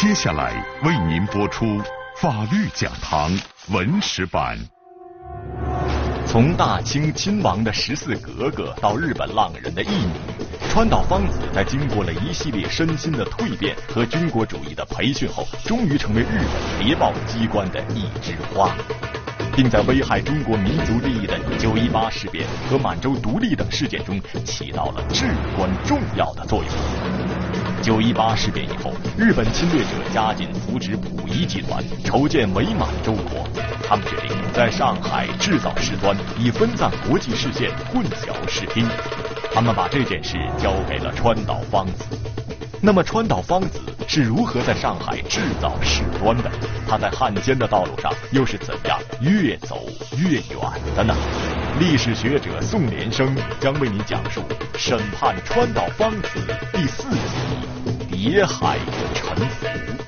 接下来为您播出法律讲堂文史版。 从大清亲王的14格格到日本浪人的义女，川岛芳子在经过了一系列身心的蜕变和军国主义的培训后，终于成为日本谍报机关的一枝花，并在危害中国民族利益的9·18事变和满洲独立等事件中起到了至关重要的作用。9·18事变以后，日本侵略者加紧扶植溥仪集团，筹建伪满洲国。他们决定在上海制造事端，以分散国际视线，混淆视听。他们把这件事交给了川岛芳子。那么川岛芳子是如何在上海制造事端的？他在汉奸的道路上又是怎样越走越远的呢？历史学者宋连生将为你讲述《审判川岛芳子》第4集《谍海的沉浮》。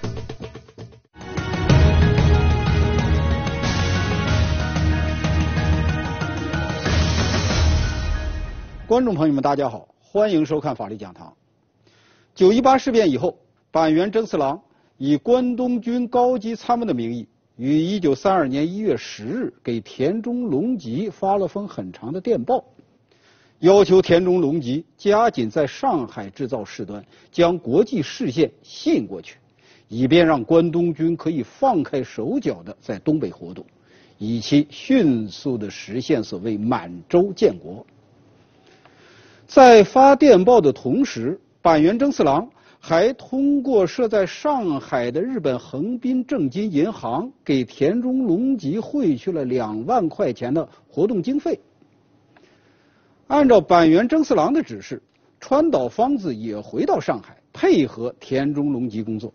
观众朋友们，大家好，欢迎收看法律讲堂。9·18事变以后，板垣征四郎以关东军高级参谋的名义，于1932年1月10日给田中隆吉发了封很长的电报，要求田中隆吉加紧在上海制造事端，将国际视线吸引过去，以便让关东军可以放开手脚的在东北活动，以期迅速的实现所谓满洲建国。在发电报的同时，板垣征四郎还通过设在上海的日本横滨正金银行给田中隆吉汇去了2万块钱的活动经费。按照板垣征四郎的指示，川岛芳子也回到上海配合田中隆吉工作。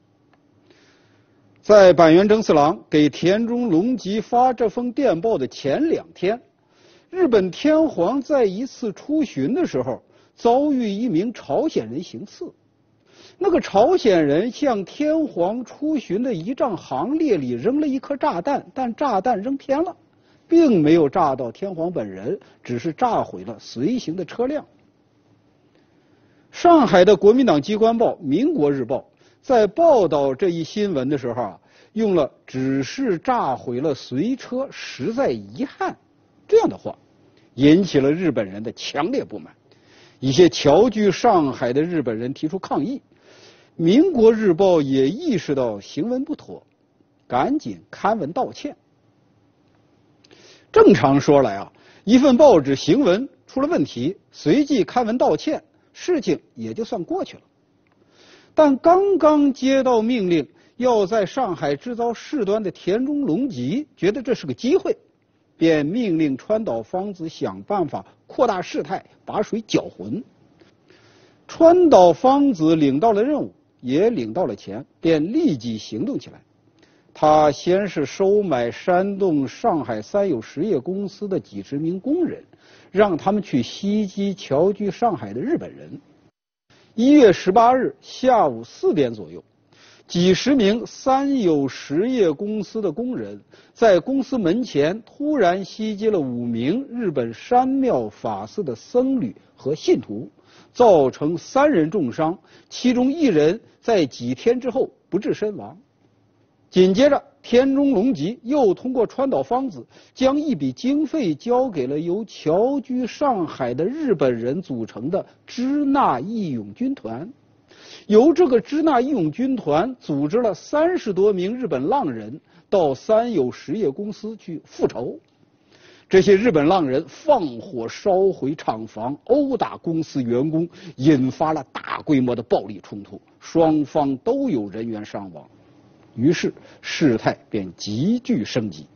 在板垣征四郎给田中隆吉发这封电报的前2天，日本天皇在一次出巡的时候遭遇一名朝鲜人行刺，那个朝鲜人向天皇出巡的仪仗行列里扔了一颗炸弹，但炸弹扔偏了，并没有炸到天皇本人，只是炸毁了随行的车辆。上海的国民党机关报《民国日报》在报道这一新闻的时候用了“只是炸毁了随车，实在遗憾”这样的话，引起了日本人的强烈不满。一些侨居上海的日本人提出抗议，民国日报也意识到行文不妥，赶紧刊文道歉。正常说来一份报纸行文出了问题，随即刊文道歉，事情也就算过去了。但刚刚接到命令要在上海制造事端的田中隆吉觉得这是个机会，便命令川岛芳子想办法扩大事态，把水搅浑。川岛芳子领到了任务，也领到了钱，便立即行动起来。他先是收买煽动上海三有实业公司的几十名工人，让他们去袭击侨居上海的日本人。1月18日下午4点左右，几十名三有实业公司的工人在公司门前突然袭击了5名日本山庙法寺的僧侣和信徒，造成3人重伤，其中1人在几天之后不治身亡。紧接着，田中隆吉又通过川岛芳子将一笔经费交给了由侨居上海的日本人组成的支那义勇军团。由这个支那义勇军团组织了30多名日本浪人到三有实业公司去复仇。这些日本浪人放火烧毁厂房，殴打公司员工，引发了大规模的暴力冲突，双方都有人员伤亡。于是事态便急剧升级。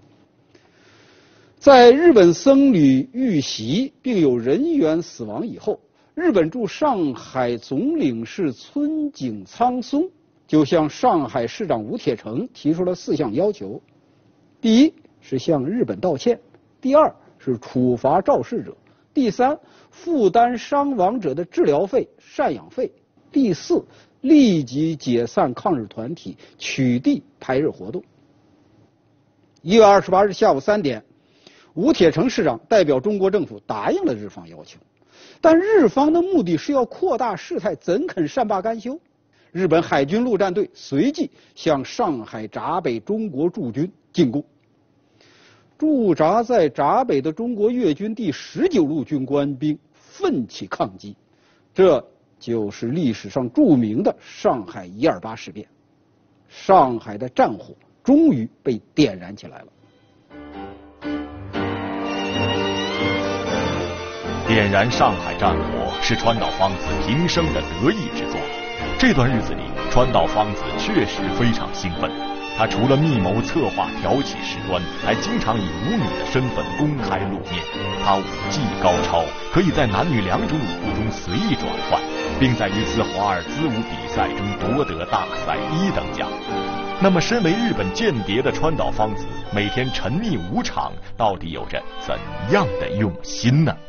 在日本僧侣遇袭并有人员死亡以后，日本驻上海总领事村井苍松就向上海市长吴铁城提出了4项要求：第一是向日本道歉，第2是处罚肇事者，第3负担伤亡者的治疗费、赡养费，第4立即解散抗日团体，取缔排日活动。1月28日下午3点，吴铁城市长代表中国政府答应了日方要求，但日方的目的是要扩大事态，怎肯善罢甘休？ 日本海军陆战队随即向上海闸北中国驻军进攻。驻扎在闸北的中国粤军第19路军官兵奋起抗击，这就是历史上著名的上海128事变。上海的战火终于被点燃起来了。 点燃上海战火是川岛芳子平生的得意之作。这段日子里，川岛芳子确实非常兴奋。她除了密谋策划挑起事端，还经常以舞女的身份公开露面。她舞技高超，可以在男女两种舞步中随意转换，并在一次华尔兹舞比赛中夺得大赛1等奖。那么，身为日本间谍的川岛芳子，每天沉溺舞场，到底有着怎样的用心呢？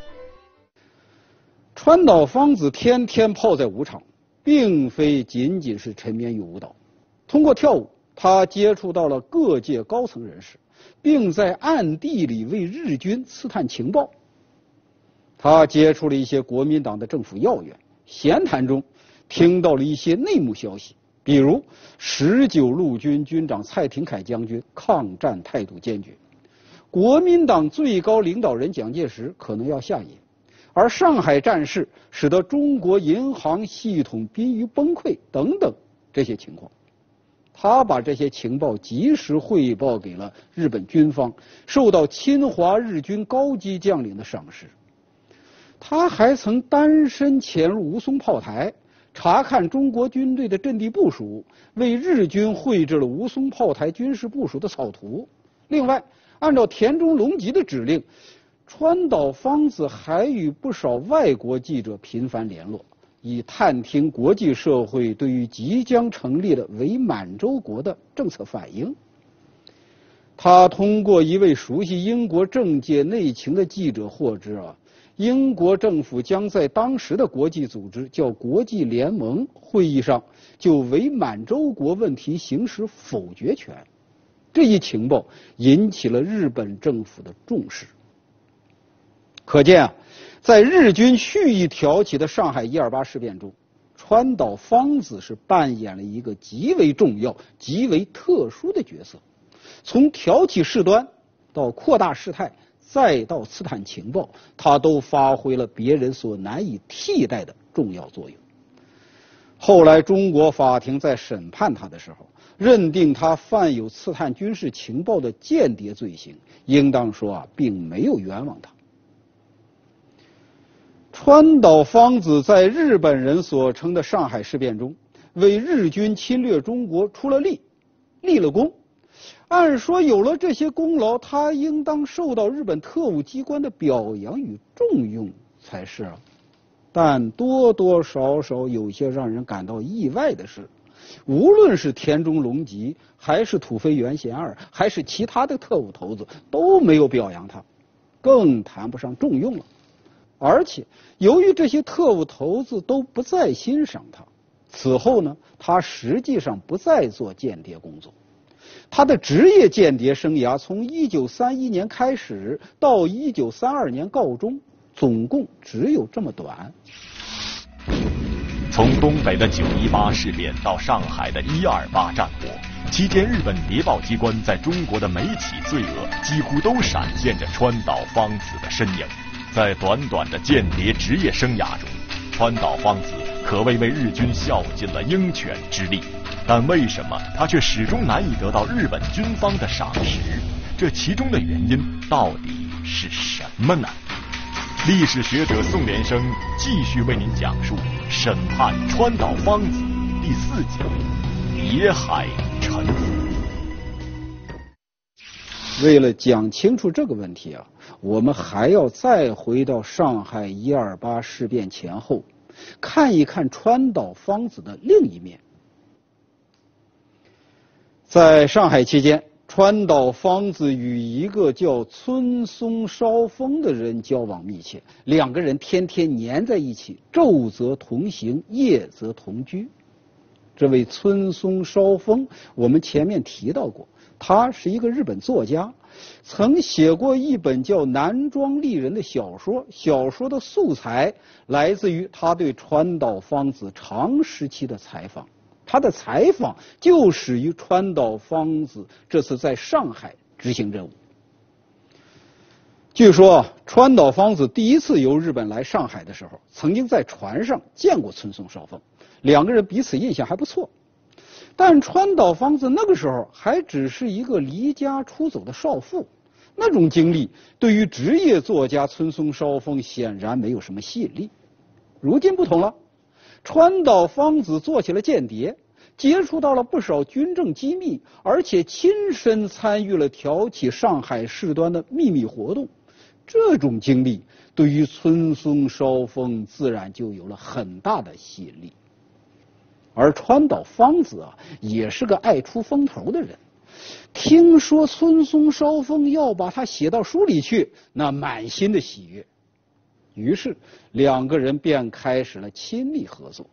川岛芳子天天泡在舞场，并非仅仅是沉湎于舞蹈。通过跳舞，他接触到了各界高层人士，并在暗地里为日军刺探情报。他接触了一些国民党的政府要员，闲谈中听到了一些内幕消息，比如19路军军长蔡廷锴将军抗战态度坚决，国民党最高领导人蒋介石可能要下野，而上海战事使得中国银行系统濒于崩溃等等这些情况。他把这些情报及时汇报给了日本军方，受到侵华日军高级将领的赏识。他还曾单身潜入吴淞炮台，查看中国军队的阵地部署，为日军绘制了吴淞炮台军事部署的草图。另外，按照田中隆吉的指令，川岛芳子还与不少外国记者频繁联络，以探听国际社会对于即将成立的伪满洲国的政策反应。他通过一位熟悉英国政界内情的记者获知英国政府将在当时的国际组织叫国际联盟会议上就伪满洲国问题行使否决权。这一情报引起了日本政府的重视。可见在日军蓄意挑起的上海128事变中，川岛芳子是扮演了一个极为重要、极为特殊的角色。从挑起事端到扩大事态，再到刺探情报，他都发挥了别人所难以替代的重要作用。后来中国法庭在审判他的时候，认定他犯有刺探军事情报的间谍罪行，应当说并没有冤枉他。川岛芳子在日本人所称的上海事变中，为日军侵略中国出了力，立了功。按说有了这些功劳，他应当受到日本特务机关的表扬与重用才是但多多少少有些让人感到意外的是，无论是田中隆吉，还是土肥原贤二，还是其他的特务头子，都没有表扬他，更谈不上重用了。而且由于这些特务头子都不再欣赏他，此后呢，他实际上不再做间谍工作。他的职业间谍生涯从1931年开始到1932年告终，总共只有这么短。 从东北的918事变到上海的128战火，期间日本谍报机关在中国的每起罪恶几乎都闪现着川岛芳子的身影。在短短的间谍职业生涯中，川岛芳子可谓为日军效尽了鹰犬之力。但为什么他却始终难以得到日本军方的赏识？这其中的原因到底是什么呢？历史学者宋连生继续为您讲述审判川岛芳子第4集谍海沉浮。 为了讲清楚这个问题我们还要再回到上海128事变前后，看一看川岛芳子的另一面。在上海期间，川岛芳子与一个叫村松梢丰的人交往密切，两个人天天黏在一起，昼则同行，夜则同居。这位村松梢丰我们前面提到过，他是一个日本作家，曾写过一本叫《南庄丽人》的小说，小说的素材来自于他对川岛芳子长时期的采访。 他的采访就始于川岛芳子这次在上海执行任务。据说川岛芳子第一次由日本来上海的时候，曾经在船上见过村松梢峰，两个人彼此印象还不错。但川岛芳子那个时候还只是一个离家出走的少妇，那种经历对于职业作家村松梢峰显然没有什么吸引力。如今不同了，川岛芳子做起了间谍，接触到了不少军政机密，而且亲身参与了挑起上海事端的秘密活动。这种经历对于村松梢峰自然就有了很大的吸引力。而川岛芳子也是个爱出风头的人，听说村松梢峰要把他写到书里去，那满心的喜悦。于是两个人便开始了亲密合作。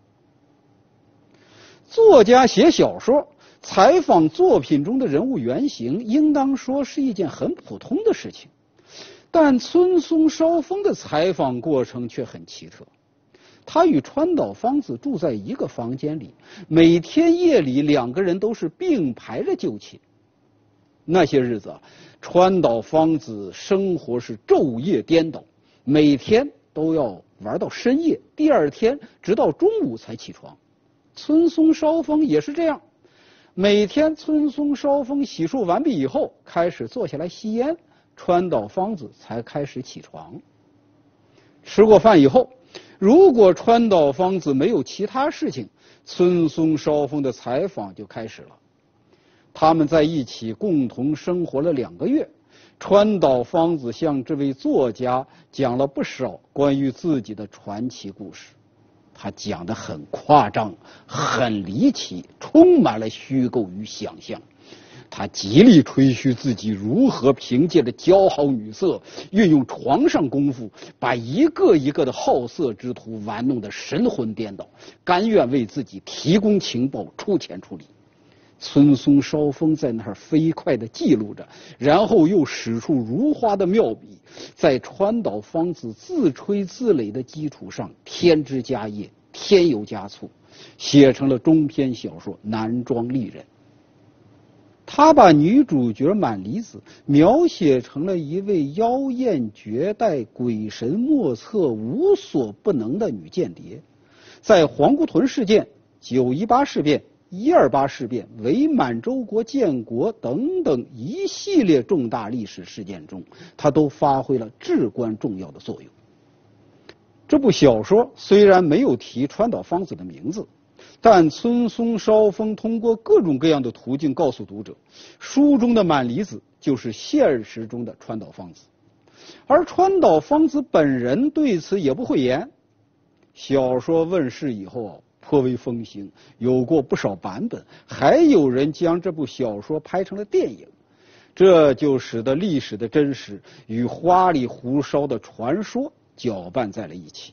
作家写小说，采访作品中的人物原型，应当说是一件很普通的事情。但村松梢峰的采访过程却很奇特。他与川岛芳子住在一个房间里，每天夜里两个人都是并排着就寝。那些日子川岛芳子生活是昼夜颠倒，每天都要玩到深夜，第二天直到中午才起床。村松梢峰也是这样，每天村松梢峰洗漱完毕以后，开始坐下来吸烟，川岛芳子才开始起床。吃过饭以后，如果川岛芳子没有其他事情，村松梢峰的采访就开始了。他们在一起共同生活了2个月，川岛芳子向这位作家讲了不少关于自己的传奇故事。他讲得很夸张，很离奇，充满了虚构与想象。他极力吹嘘自己如何凭借着姣好女色，运用床上功夫，把一个一个的好色之徒玩弄得神魂颠倒，甘愿为自己提供情报，出钱出力。村松梢峰在那儿飞快地记录着，然后又使出如花的妙笔，在川岛芳子自吹自擂的基础上添枝加叶，添油加醋，写成了中篇小说《男装丽人》。他把女主角满离子描写成了一位妖艳绝代、鬼神莫测、无所不能的女间谍。在皇姑屯事件、918事变、128事变、伪满洲国建国等等一系列重大历史事件中，他都发挥了至关重要的作用。这部小说虽然没有提川岛芳子的名字，但村松梢峰通过各种各样的途径告诉读者，书中的满离子就是现实中的川岛芳子。而川岛芳子本人对此也不讳言。小说问世以后颇为风行，有过不少版本，还有人将这部小说拍成了电影。这就使得历史的真实与花里胡哨的传说搅拌在了一起。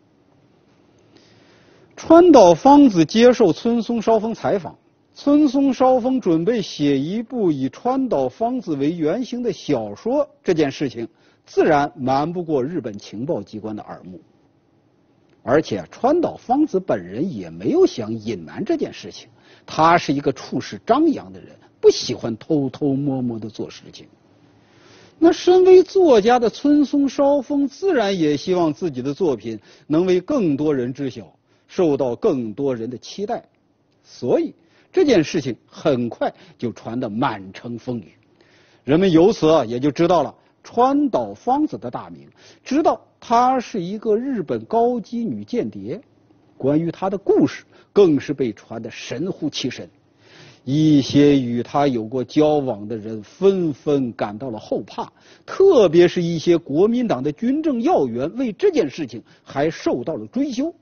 川岛芳子接受村松梢峰采访，村松梢峰准备写一部以川岛芳子为原型的小说，这件事情自然瞒不过日本情报机关的耳目。而且川岛芳子本人也没有想隐瞒这件事情，他是一个处事张扬的人，不喜欢偷偷摸摸的做事情。那身为作家的村松梢峰自然也希望自己的作品能为更多人知晓，受到更多人的期待，所以这件事情很快就传得满城风雨。人们由此也就知道了川岛芳子的大名，知道她是一个日本高级女间谍，关于她的故事更是被传得神乎其神。一些与她有过交往的人纷纷感到了后怕，特别是一些国民党的军政要员为这件事情还受到了追究。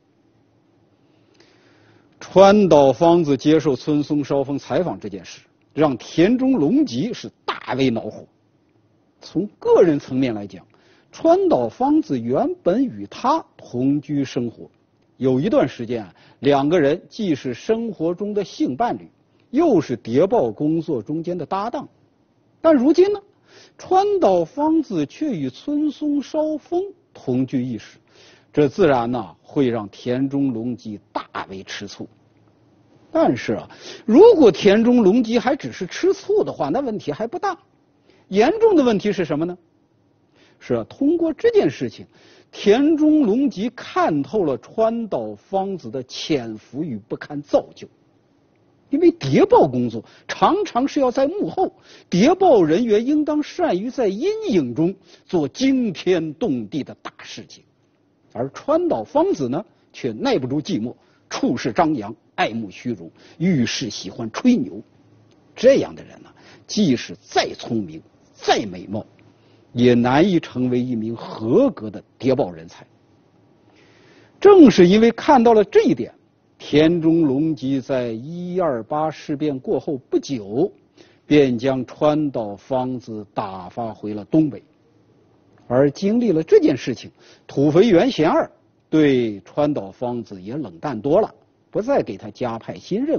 川岛芳子接受村松梢峰采访这件事，让田中隆吉是大为恼火。从个人层面来讲，川岛芳子原本与他同居生活，有一段时间两个人既是生活中的性伴侣，又是谍报工作中间的搭档。但如今呢，川岛芳子却与村松梢峰同居一室，这自然会让田中隆吉大为吃醋。 但是如果田中隆基还只是吃醋的话，那问题还不大。严重的问题是什么呢？是通过这件事情，田中隆基看透了川岛芳子的潜伏与不堪造就。因为谍报工作常常是要在幕后，谍报人员应当善于在阴影中做惊天动地的大事情，而川岛芳子呢，却耐不住寂寞，处事张扬，爱慕虚荣，遇事喜欢吹牛。这样的人呢，即使再聪明、再美貌，也难以成为一名合格的谍报人才。正是因为看到了这一点，田中隆基在128事变过后不久，便将川岛芳子打发回了东北。而经历了这件事情，土肥原贤二对川岛芳子也冷淡多了，不再给他加派新任务。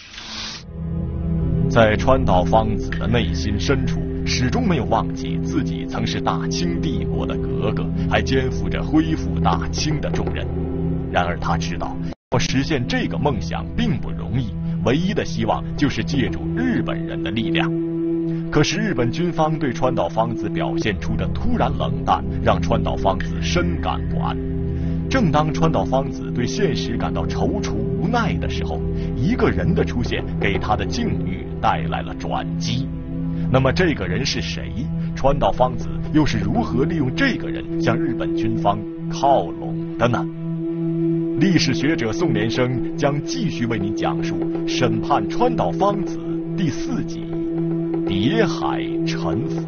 在川岛芳子的内心深处，始终没有忘记自己曾是大清帝国的格格，还肩负着恢复大清的重任。然而他知道，要实现这个梦想并不容易，唯一的希望就是借助日本人的力量。可是日本军方对川岛芳子表现出的突然冷淡，让川岛芳子深感不安。正当川岛芳子对现实感到踌躇无奈的时候，一个人的出现给他的境遇带来了转机。那么这个人是谁？川岛芳子又是如何利用这个人向日本军方靠拢的呢？历史学者宋连生将继续为您讲述《审判川岛芳子》第4集《谍海沉浮》。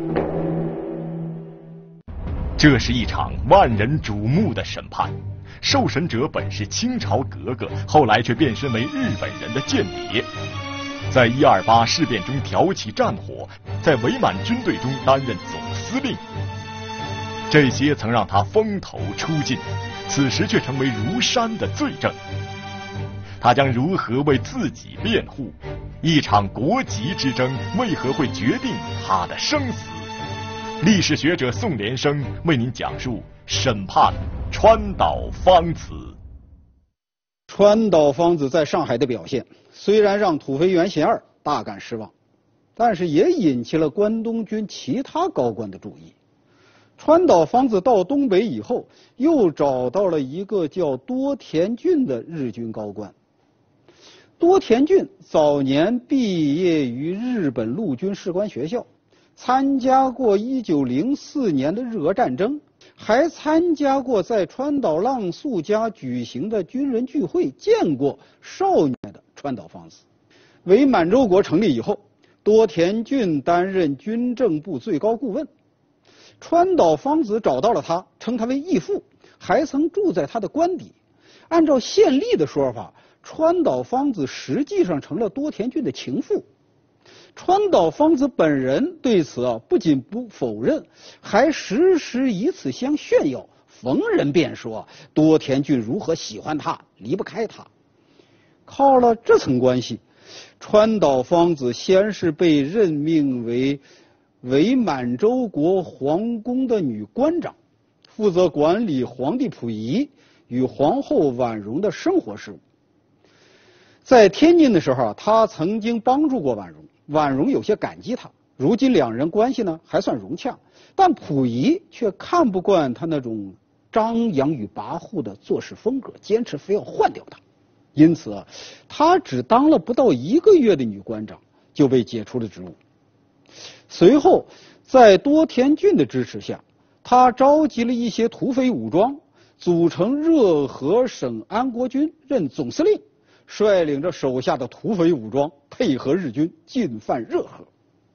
这是一场万人瞩目的审判，受审者本是清朝格格，后来却变身为日本人的间谍，在128事变中挑起战火，在伪满军队中担任总司令，这些曾让他风头出尽，此时却成为如山的罪证。他将如何为自己辩护？一场国籍之争为何会决定他的生死？历史学者宋连生为您讲述审判川岛芳子。 川岛芳子在上海的表现虽然让土肥原贤二大感失望，但是也引起了关东军其他高官的注意。川岛芳子到东北以后，又找到了一个叫多田骏的日军高官。多田骏早年毕业于日本陆军士官学校，参加过1904年的日俄战争，还参加过在川岛浪速家举行的军人聚会，见过少年的川岛芳子。伪满洲国成立以后，多田骏担任军政部最高顾问。川岛芳子找到了他，称他为义父，还曾住在他的官邸。按照县吏的说法，川岛芳子实际上成了多田骏的情妇。川岛芳子本人对此不仅不否认，还时时以此相炫耀，逢人便说多田骏如何喜欢他，离不开他。靠了这层关系，川岛芳子先是被任命为伪满洲国皇宫的女官长，负责管理皇帝溥仪与皇后婉容的生活事务。在天津的时候，他曾经帮助过婉容，婉容有些感激他，如今两人关系呢还算融洽，但溥仪却看不惯他那种张扬与跋扈的做事风格，坚持非要换掉他。因此他只当了不到1个月的女官长，就被解除了职务。随后在多田骏的支持下，他召集了一些土匪武装，组成热河省安国军，任总司令，率领着手下的土匪武装配合日军进犯热河。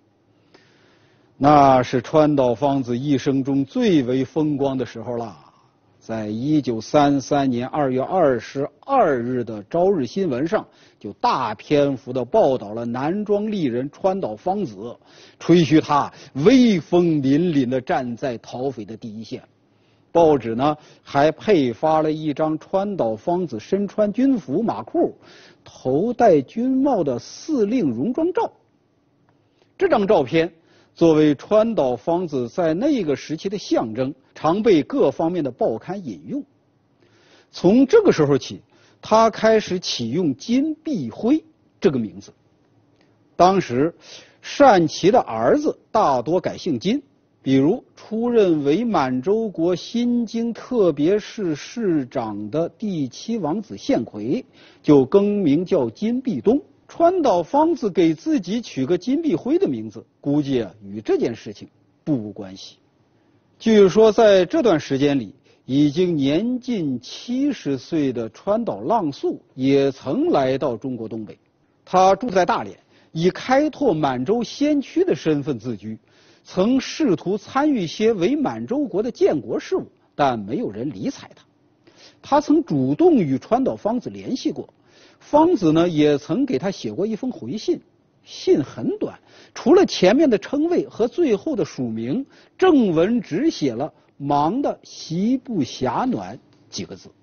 那是川岛芳子一生中最为风光的时候了。在1933年2月22日的《朝日新闻》上，就大篇幅的报道了南庄丽人川岛芳子，吹嘘她威风凛凛地站在讨匪的第一线。报纸呢还配发了一张川岛芳子身穿军服马裤、头戴军帽的司令戎装照。这张照片作为川岛芳子在那个时期的象征，常被各方面的报刊引用。从这个时候起， 他开始启用金碧辉这个名字。当时单骑的儿子大多改姓金，比如出任伪满洲国新京特别市市长的第7王子献奎就更名叫金碧东。川岛芳子给自己取个金碧辉的名字，估计与这件事情不无关系。据说在这段时间里，已经年近70岁的川岛浪速也曾来到中国东北。他住在大连，以开拓满洲先驱的身份自居，曾试图参与些伪满洲国的建国事务，但没有人理睬他。他曾主动与川岛芳子联系过，芳子呢也曾给他写过一封回信，信很短，除了前面的称谓和最后的署名，正文只写了忙得席不暇暖几个字。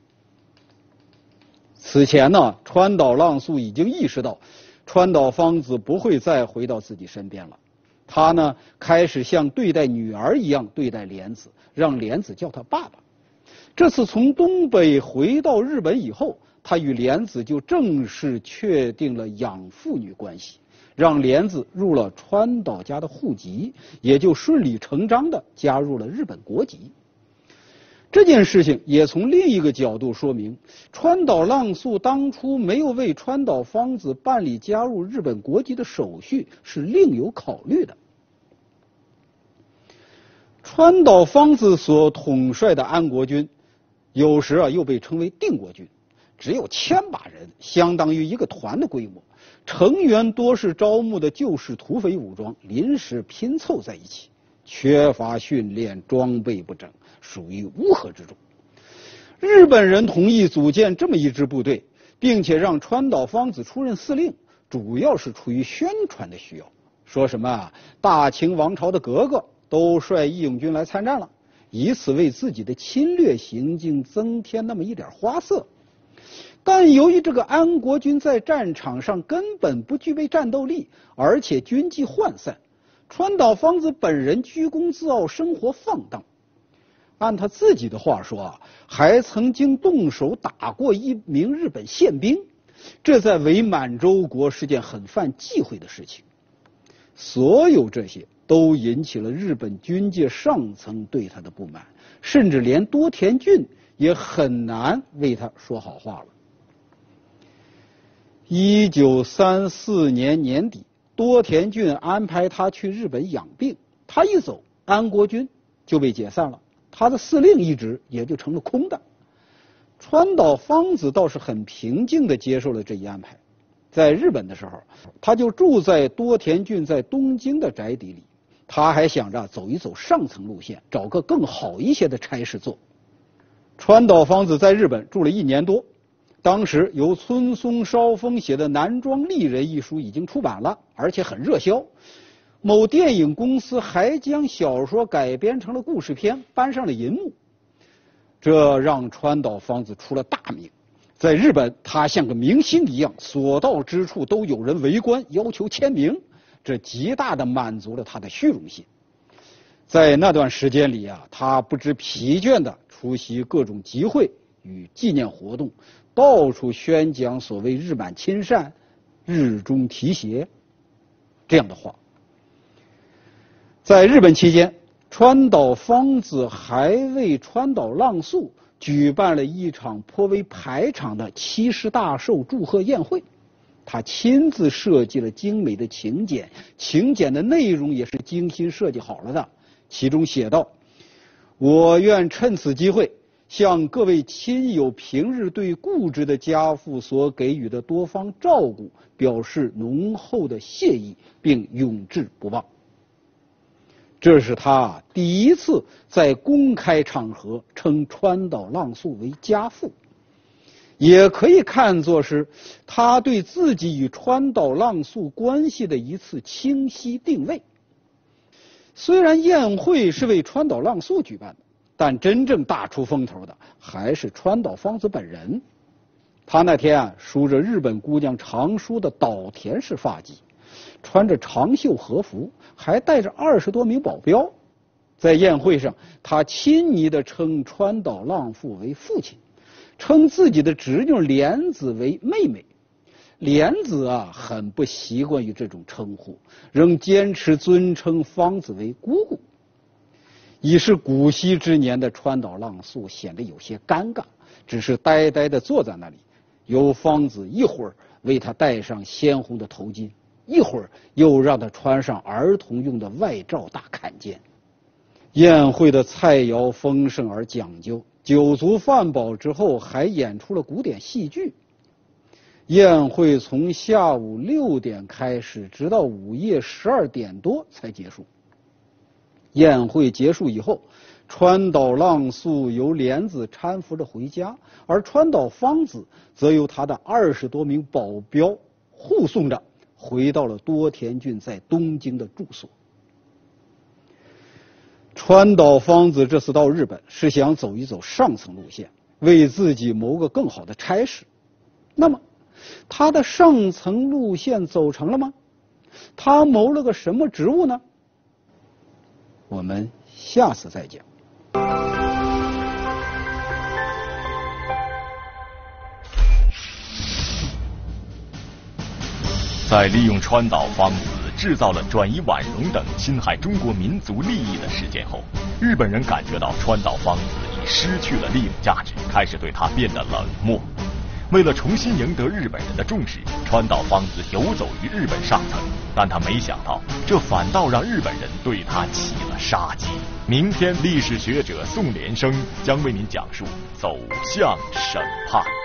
此前呢，川岛浪速已经意识到川岛芳子不会再回到自己身边了。他呢开始像对待女儿一样对待莲子，让莲子叫他爸爸。这次从东北回到日本以后，他与莲子就正式确定了养父女关系，让莲子入了川岛家的户籍，也就顺理成章地加入了日本国籍。这件事情也从另一个角度说明，川岛浪速当初没有为川岛芳子办理加入日本国籍的手续是另有考虑的。川岛芳子所统帅的安国军，有时又被称为定国军，只有1000把人，相当于一个团的规模，成员多是招募的旧式土匪武装，临时拼凑在一起，缺乏训练，装备不整，属于乌合之众。日本人同意组建这么一支部队，并且让川岛芳子出任司令，主要是出于宣传的需要，说什么大清王朝的格格都率义勇军来参战了，以此为自己的侵略行径增添那么一点花色。但由于这个安国军在战场上根本不具备战斗力，而且军纪涣散，川岛芳子本人居功自傲，生活放荡。按他自己的话说还曾经动手打过一名日本宪兵，这在伪满洲国是件很犯忌讳的事情。所有这些都引起了日本军界上层对他的不满，甚至连多田骏也很难为他说好话了。1934年年底，多田骏安排他去日本养病，他一走，安国军就被解散了，他的司令一职也就成了空的。川岛芳子倒是很平静地接受了这一安排。在日本的时候，他就住在多田骏在东京的宅邸里，他还想着走一走上层路线，找个更好一些的差事做。川岛芳子在日本住了1年多，当时由村松梢丰写的《南庄丽人》一书已经出版了，而且很热销。某电影公司还将小说改编成了故事片，搬上了银幕，这让川岛芳子出了大名。在日本，他像个明星一样，所到之处都有人围观，要求签名，这极大地满足了他的虚荣心。在那段时间里他不知疲倦地出席各种集会与纪念活动，到处宣讲所谓日满亲善、日中提携这样的话。在日本期间，川岛芳子还为川岛浪速举办了一场颇为排场的70大寿祝贺宴会，他亲自设计了精美的请柬，请柬的内容也是精心设计好了的。其中写道：我愿趁此机会向各位亲友平日对固执的家父所给予的多方照顾表示浓厚的谢意，并永志不忘。这是他第一次在公开场合称川岛浪速为家父，也可以看作是他对自己与川岛浪速关系的一次清晰定位。虽然宴会是为川岛浪速举办的，但真正大出风头的还是川岛芳子本人。他那天梳着日本姑娘常梳的岛田式发髻，穿着长袖和服，还带着20多名保镖。在宴会上，他亲昵地称川岛浪速为父亲， 称自己的侄女莲子为妹妹。莲子很不习惯于这种称呼，仍坚持尊称方子为姑姑。已是古稀之年的川岛浪速显得有些尴尬，只是呆呆地坐在那里，由方子一会儿为他戴上鲜红的头巾，一会儿又让他穿上儿童用的外罩大坎肩。宴会的菜肴丰盛而讲究，酒足饭饱之后还演出了古典戏剧。宴会从下午6点开始，直到午夜12点多才结束。宴会结束以后，川岛浪速由莲子搀扶着回家，而川岛芳子则由他的20多名保镖护送着回到了多田郡在东京的住所。川岛芳子这次到日本是想走一走上层路线，为自己谋个更好的差事。那么他的上层路线走成了吗？他谋了个什么职务呢？我们下次再讲。 在利用川岛芳子制造了转移婉容等侵害中国民族利益的事件后，日本人感觉到川岛芳子已失去了利用价值，开始对她变得冷漠。为了重新赢得日本人的重视，川岛芳子游走于日本上层，但他没想到，这反倒让日本人对他起了杀机。明天，历史学者宋连生将为您讲述走向审判。